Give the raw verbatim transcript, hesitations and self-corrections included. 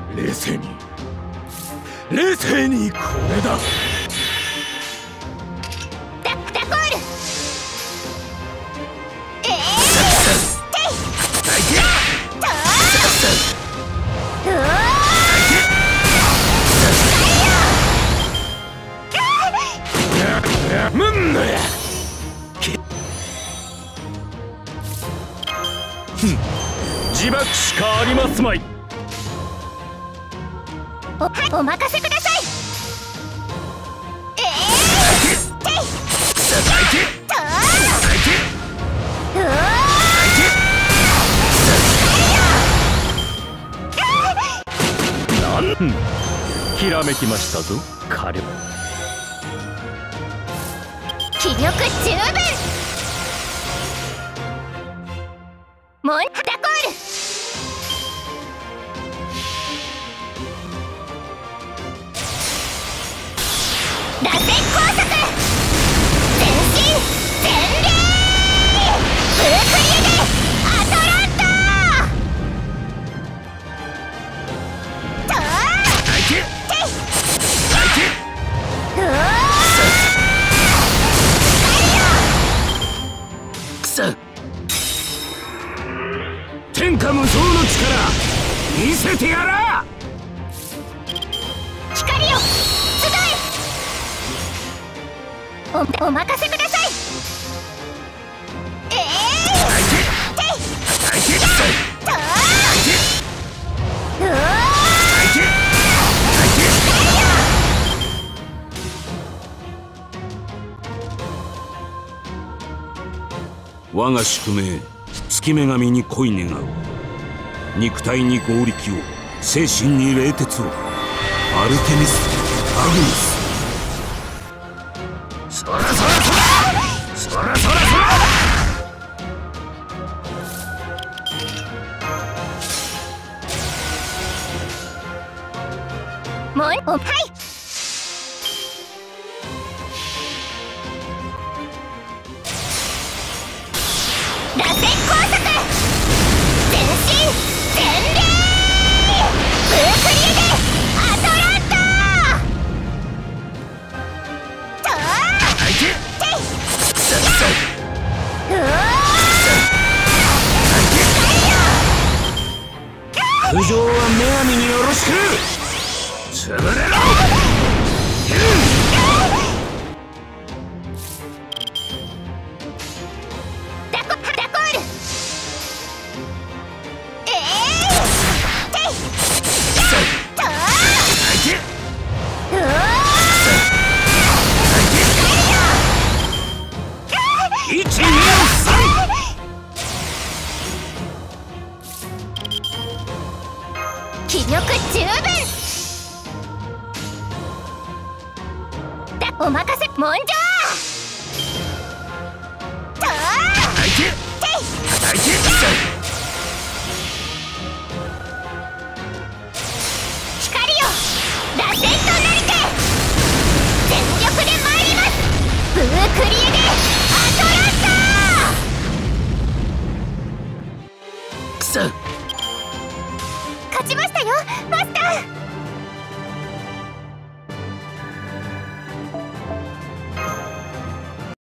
冷静に冷静にこれだ。 ダダコール。ええー、 むんのや。ふん、自爆しかありますまい。 お、はい、お任せください。ええー、ていとうなんひらめきましたぞ彼は。 気力十分。モンダコール。螺旋工作。全身全霊ブルクリエでアトランタとうていうくそ天下無双の力見せてやら。 光よ集え。お、お任せください。ええー、ていとう我が宿命月女神に恋願う。肉体に合力を精神に冷徹を。アルテミス・アグニス。そらそらそらそらそらそらもうお、はい。螺旋工作。全身全霊ブルクリエでアトランタとうていう苦情は女神によろしく。潰れろ。 ダコダコール。ええー、ていとういちにさん。 気力十分。だお任せもんじゃとうてい光よ螺旋となりて全力で参ります。ブルークリエでアトランタくそ